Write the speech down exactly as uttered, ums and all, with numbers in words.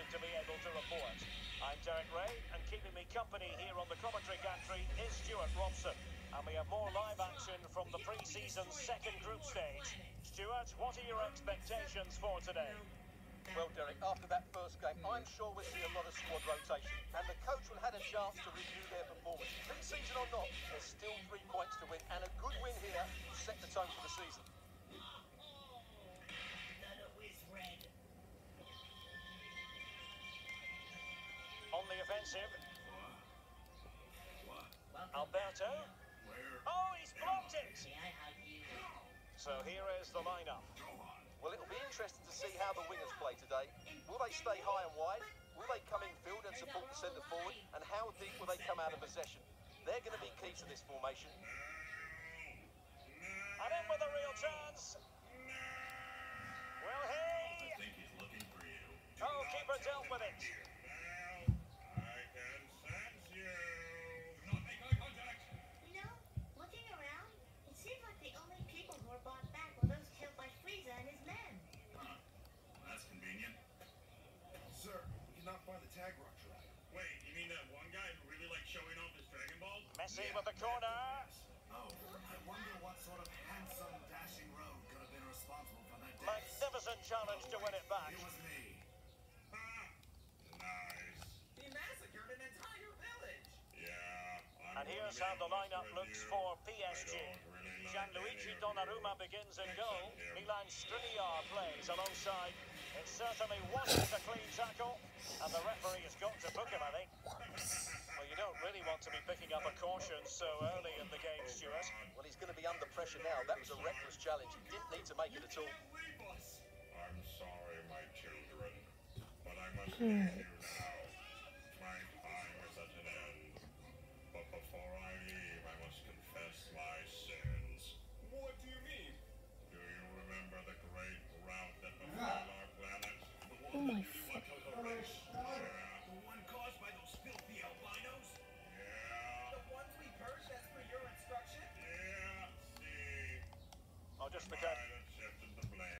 to be able to report. I'm Derek Ray, and keeping me company here on the commentary gantry is Stuart Robson. And we have more live action from the pre-season second group stage. Stuart, what are your expectations for today? Well, Derek, after that first game, I'm sure we'll see a lot of squad rotation, and the coach will have a chance to review their performance. Pre-season or not, there's still three points to win, and a good win here will set the tone for the season. On the offensive, Alberto. Oh, he's blocked it! So here is the lineup. Well, it'll be interesting to see how the wingers play today. Will they stay high and wide? Will they come in field and support the centre forward? And how deep will they come out of possession? They're going to be key to this formation. And in with a real chance. Well, hey! I think he's looking for you. Oh, keeper dealt with it. I can sense you. Do not make eye contact. You know, looking around, it seems like the only people who were brought back were those killed by Frieza and his men. Huh. That's convenient. Sir, we cannot find the tag rock track. Wait, you mean that one guy who really likes showing off his Dragon Ball? Messi with the corner. Oh, I wonder what sort of handsome, dashing rogue could have been responsible for that death. Magnificent challenge to win it back. It was me. Ah, nice. He massacred an entire village. Yeah. I'm And here's gonna how be the honest lineup with looks you. for P S G. I don't really like Gianluigi any of Donnarumma you. begins in Except goal. him. Milan Skriniar plays alongside. It certainly wasn't a clean tackle, and the referee has got to book him, I think. Well, you don't really want to be picking up a caution so early in the game, Stuart. Well, he's going to be under pressure now. That was a reckless challenge. He didn't need to make it at all. I'm sorry, my children, but I must leave you